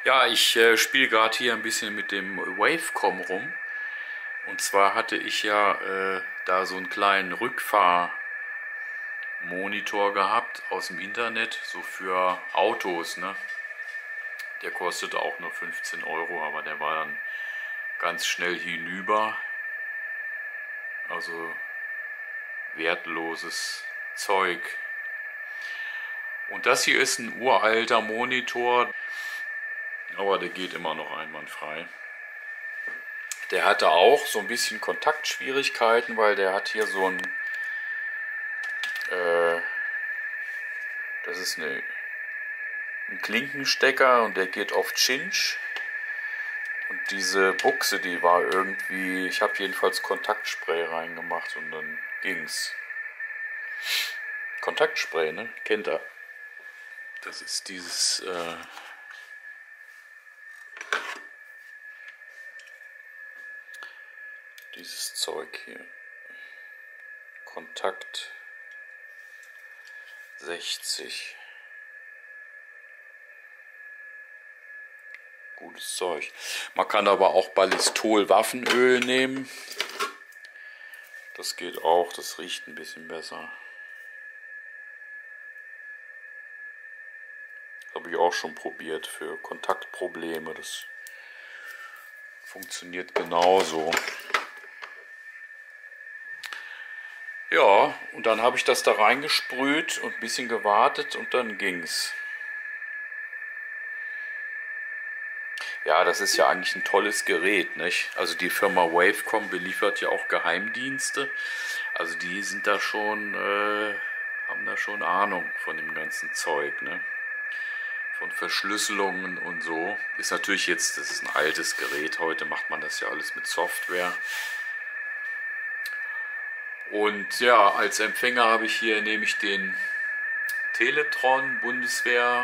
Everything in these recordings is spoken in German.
Ja, ich spiele gerade hier ein bisschen mit dem Wavecom rum. Und zwar hatte ich ja da so einen kleinen Rückfahrmonitor gehabt aus dem Internet, so für Autos, ne? Der kostete auch nur 15 Euro, aber der war dann ganz schnell hinüber. Also wertloses Zeug. Und das hier ist ein uralter Monitor, aber der geht immer noch einwandfrei. Der hatte auch so ein bisschen Kontaktschwierigkeiten, weil der hat hier so das ist ein Klinkenstecker und der geht auf Cinch. Und diese Buchse, die war irgendwie, ich habe jedenfalls Kontaktspray reingemacht und dann ging's. Kontaktspray, ne? Kennt er. Das ist dieses Zeug hier. Kontakt 60. Gutes Zeug. Man kann aber auch Ballistol Waffenöl nehmen. Das geht auch, das riecht ein bisschen besser. Das habe ich auch schon probiert für Kontaktprobleme. Das funktioniert genauso. Ja, und dann habe ich das da reingesprüht und ein bisschen gewartet und dann ging's. Ja, das ist ja eigentlich ein tolles Gerät, nicht? Also die Firma Wavecom beliefert ja auch Geheimdienste. Also die sind da schon, haben da schon Ahnung von dem ganzen Zeug, ne? Von Verschlüsselungen und so. Ist natürlich jetzt, das ist ein altes Gerät, heute macht man das ja alles mit Software. Und ja, als Empfänger habe ich hier nämlich den Teletron Bundeswehr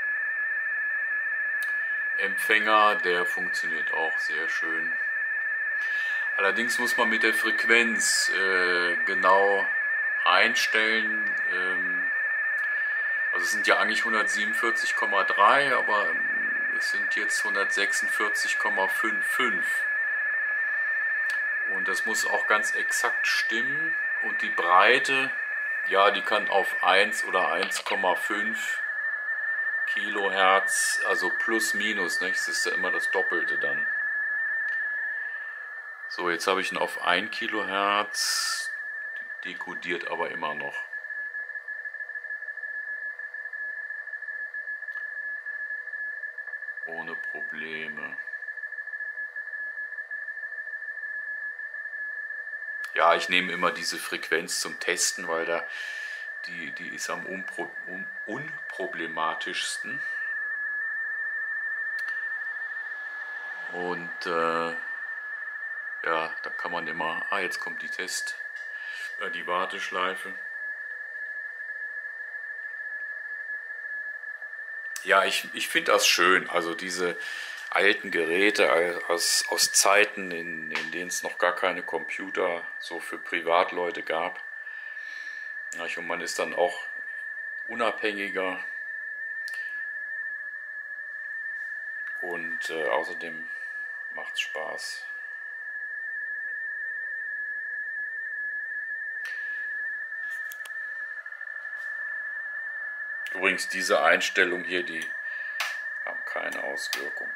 Empfänger, der funktioniert auch sehr schön. Allerdings muss man mit der Frequenz genau einstellen. Also es sind ja eigentlich 147,3, aber es sind jetzt 146,55. Und das muss auch ganz exakt stimmen. Und die Breite, ja, die kann auf 1 oder 1,5 Kilohertz, also plus minus, ne? Das ist ja immer das Doppelte dann. So, jetzt habe ich ihn auf 1 Kilohertz, dekodiert aber immer noch. Ohne Probleme. Ja, ich nehme immer diese Frequenz zum Testen, weil die ist am unproblematischsten. Und ja, da kann man immer, jetzt kommt die Warteschleife. Ja, ich finde das schön, also diese alten Geräte aus Zeiten, in denen es noch gar keine Computer so für Privatleute gab. Und man ist dann auch unabhängiger und außerdem macht es Spaß. Übrigens, diese Einstellung hier, die haben keine Auswirkung.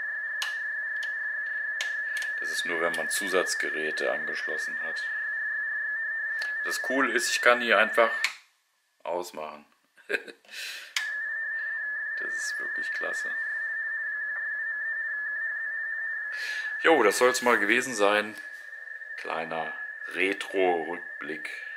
Das ist nur, wenn man Zusatzgeräte angeschlossen hat. Das Coole ist, ich kann die einfach ausmachen. Das ist wirklich klasse. Jo, das soll es mal gewesen sein. Kleiner Retro-Rückblick.